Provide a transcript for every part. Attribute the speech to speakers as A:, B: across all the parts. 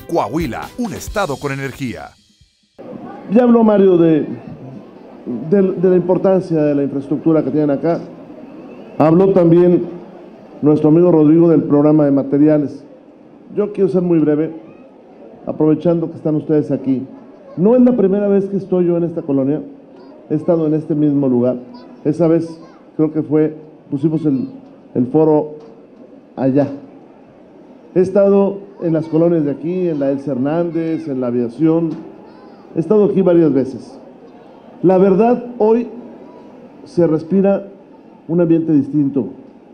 A: Coahuila, un estado con energía.
B: Ya habló Mario de la importancia de la infraestructura que tienen acá. Habló también nuestro amigo Rodrigo del programa de materiales. Yo quiero ser muy breve, aprovechando que están ustedes aquí. No es la primera vez que estoy yo en esta colonia, he estado en este mismo lugar. Esa vez creo que pusimos el foro allá. He estado en las colonias de aquí, en la Elsa Hernández, en la aviación. He estado aquí varias veces. La verdad, hoy se respira un ambiente distinto.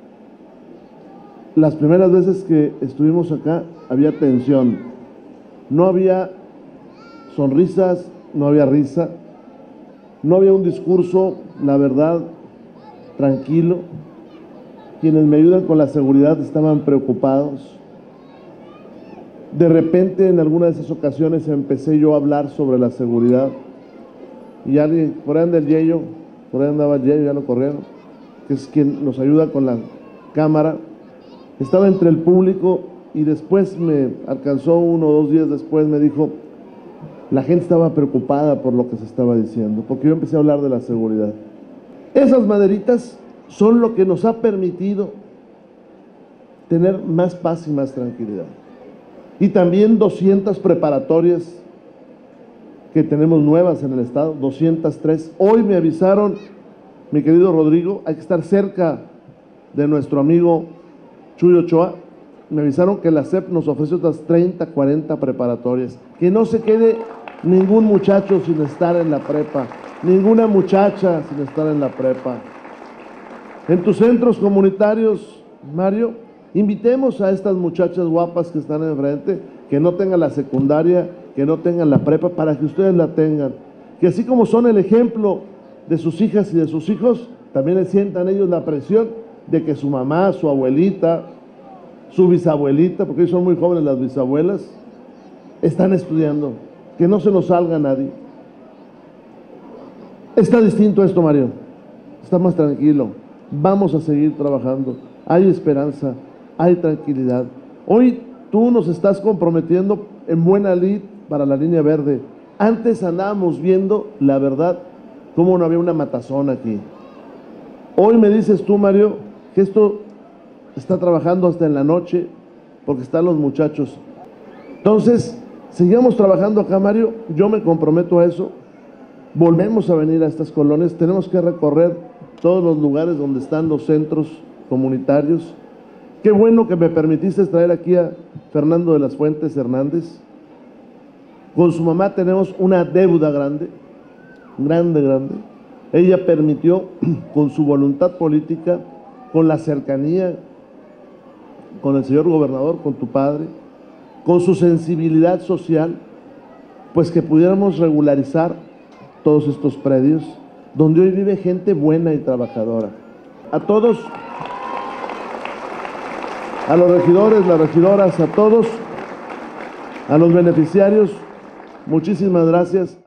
B: Las primeras veces que estuvimos acá había tensión. No había sonrisas, no había risa, no había un discurso, la verdad, tranquilo. Quienes me ayudan con la seguridad estaban preocupados. De repente, en alguna de esas ocasiones, empecé yo a hablar sobre la seguridad. Y alguien, por ahí anda el Yeyo, por ahí andaba el Yeyo, ya lo corrieron, que es quien nos ayuda con la cámara. Estaba entre el público y después me alcanzó 1 o 2 días después, me dijo, la gente estaba preocupada por lo que se estaba diciendo, porque yo empecé a hablar de la seguridad. Esas maderitas son lo que nos ha permitido tener más paz y más tranquilidad. Y también 200 preparatorias que tenemos nuevas en el estado, 203. Hoy me avisaron, mi querido Rodrigo, hay que estar cerca de nuestro amigo Chuy Ochoa. Me avisaron que la SEP nos ofrece otras 30, 40 preparatorias. Que no se quede ningún muchacho sin estar en la prepa, ninguna muchacha sin estar en la prepa. En tus centros comunitarios, Mario, invitemos a estas muchachas guapas que están enfrente, que no tengan la secundaria, que no tengan la prepa, para que ustedes la tengan. Que así como son el ejemplo de sus hijas y de sus hijos, también le sientan ellos la presión de que su mamá, su abuelita, su bisabuelita, porque hoy son muy jóvenes las bisabuelas, están estudiando. Que no se nos salga nadie. Está distinto esto, Mario. Está más tranquilo. Vamos a seguir trabajando. Hay esperanza, hay tranquilidad. Hoy tú nos estás comprometiendo en buena lid para la línea verde. Antes andábamos viendo, la verdad, cómo no había una matazón aquí. Hoy me dices tú, Mario, que esto está trabajando hasta en la noche porque están los muchachos. Entonces, sigamos trabajando acá, Mario. Yo me comprometo a eso. Volvemos a venir a estas colonias. Tenemos que recorrer todos los lugares donde están los centros comunitarios. Qué bueno que me permitiste traer aquí a Fernando de las Fuentes Hernández. Con su mamá tenemos una deuda grande, grande. Ella permitió, con su voluntad política, con la cercanía con el señor gobernador, con tu padre, con su sensibilidad social, pues que pudiéramos regularizar todos estos predios, donde hoy vive gente buena y trabajadora. A todos, a los regidores, las regidoras, a todos, a los beneficiarios, muchísimas gracias.